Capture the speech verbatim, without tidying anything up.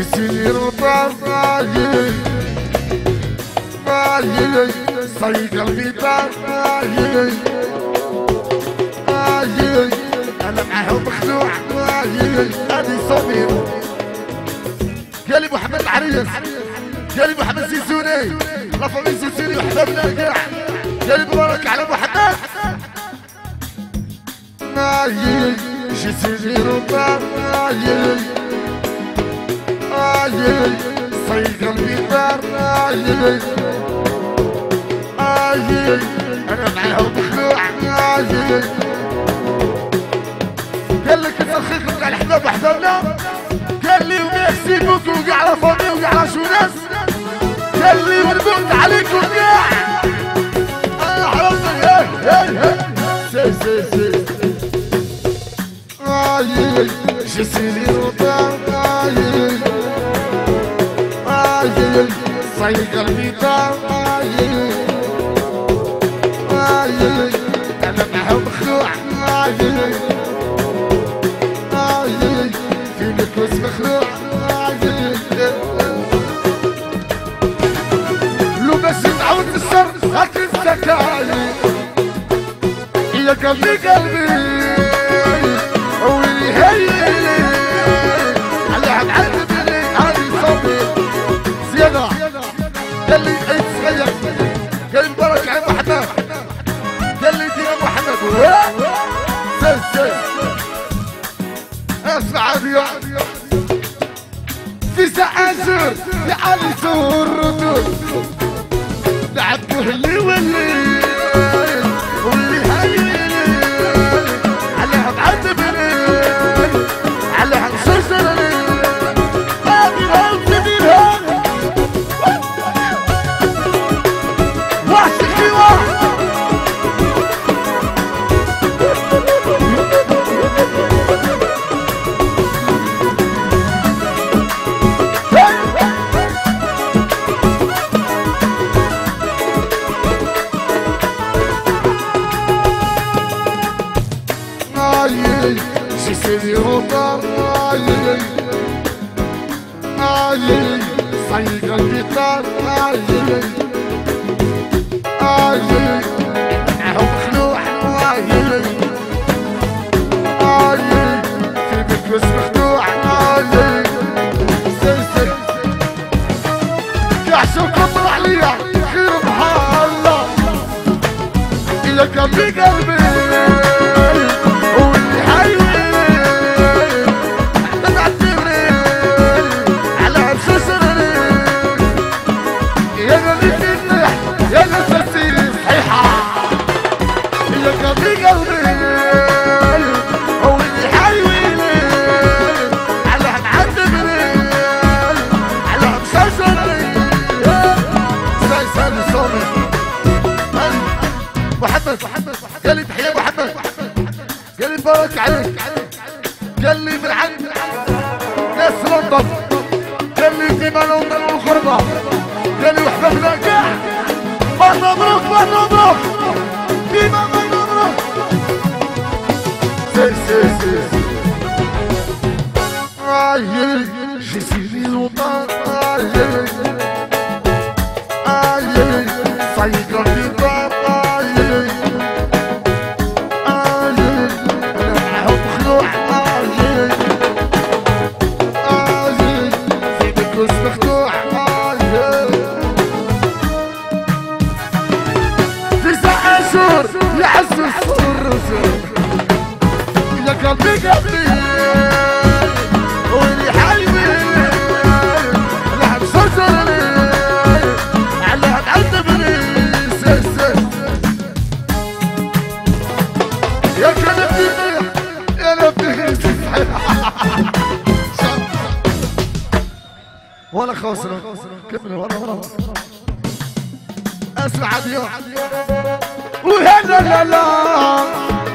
جسير وطايل طايل صي قلبي طايل طايل انا معاهم مخدوع طايل هذه صميم. قال لي محمد العريس، قال لي محمد زيزوني لا فامي زيزوني وحبابنا كاع، قال لي مبارك على محمد طايل جسير وطايل طايل صي قلبي طايل طايل انا معاهم مخلوع طايل. قال لك نسخيكم كاع الحباب وحبابنا، قال لي وميرسي بوكو كاع لا فامي وكاع لا جوناس، قال لي ونموت عليكم كاع. انا حرمتك هاي هاي هاي سي سي سي طايل جسيري وطايل طايل صي قلبي طايل طايل انا معاهم مخلوع طايل طايل فينك بس مخلوع طايل. لو باش تعاود الشر هتنسى كاين يا قلبي قلبي ويلي هيلي عليها تعذبني هذه صبي زيادة. قال لي عيد صغير، قال لي مبارك على محمد، قال لي دينا محمد سيس سيس اسمع يا في سعازر يا علي سور ردود لعبوه اللي ولي واللي هيلي عليها تعذبني عليها نسرسرني هذه الهوم تديرها واحد في واحد. جسدي وطايل طايل صي قلبي طايل طايل معاهم مخلوع طايل طايل في بكبس مخدوع طايل سي سي كاع شوفكم طلع عليا خير بحال الله يا قلبي قلبي واللي حي قال لي تحية محمد، قال لي مبارك عليك، قال لي من عند ناس لندن، قال لي في لندن والغربة، قال لي وحبابنا كاع ما مبروك ما مبروك ديما ما مبروك سي سي سي طايل جسيري الوطن طايل طايل صي قلبي طايل طايل انا معاهم مخلوع طايل طايل في بكوس مخدوع طايل في ساعة شهور يعز الصور يا قلبي قلبي ويلي حيوي لحد صرصرني على تعذبني سي سي يا كلبي يا نبي ولا خسرة كمل ورا ورا اسمع اليوم وهلا لا لا